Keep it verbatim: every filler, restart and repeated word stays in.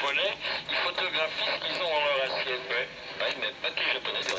japonais, ils photographient ce qu'ils ont dans leur assiette. Ouais, ouais, mais pas tous les japonais.